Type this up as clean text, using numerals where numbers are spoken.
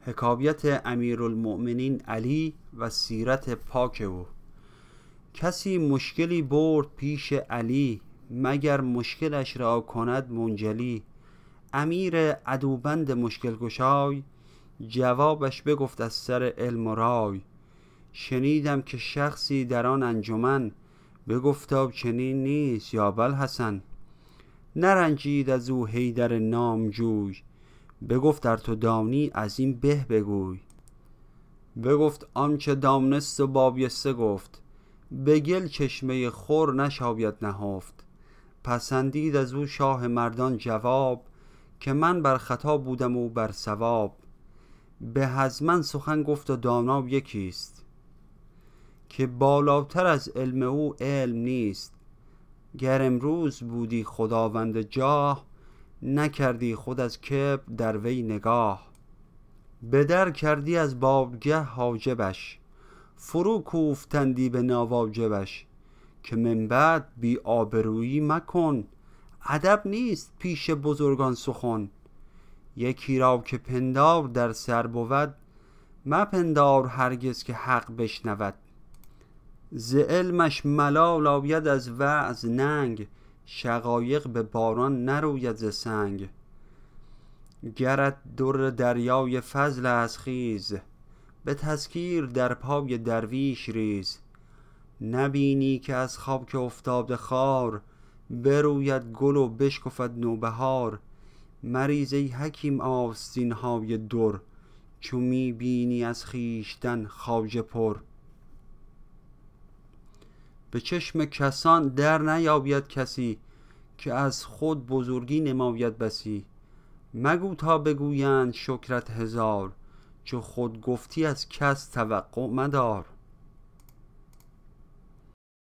حکایت امیرالمومنین علی و سیرت پاک او. کسی مشکلی برد پیش علی، مگر مشکلش را کند منجلی. امیر عدوبند مشکل گشای، جوابش بگفت از سر علم و رای. شنیدم که شخصی در آن انجمن، بگفتا چنین نیست یا بوالحسن. نرنجید از او حیدر نامجوی، بگفت ار تو دانی از این به بگوی. بگفت آنچه دانست و بایسته گفت، به گل چشمه خور نشاید نهفت. پسندید از او شاه مردان جواب، که من بر خطا بودم و بر صواب. به از من سخن گفت و دانا یکیست، که بالاتر از علم او علم نیست. گر امروز بودی خداوند جاه، نکردی خود از کبر در وی نگاه. به در کردی از بارگه حاجبش، فرو کوفتندی به ناواجبش. که من بعد بی آبرویی مکن، ادب نیست پیش بزرگان سخن. یکی را که پندار در سر بود، مپندار هرگز که حق بشنود. ز علمش ملال آید از وعظ ننگ، شقایق به باران نروید ز سنگ. گرت در دریای فضل از خیز، به تذکیر در پای درویش ریز. نبینی که از خاک افتاده خار، بروید گل و بشکفد نوبهار. مریز ای حکیم آستین های در، چو می بینی از خویشتن خواجه پر. به چشم کسان در نیابید کسی، که از خود بزرگی نماید بسی. مگو تا بگویند شکرت هزار، چو خود گفتی از کس توقع مدار.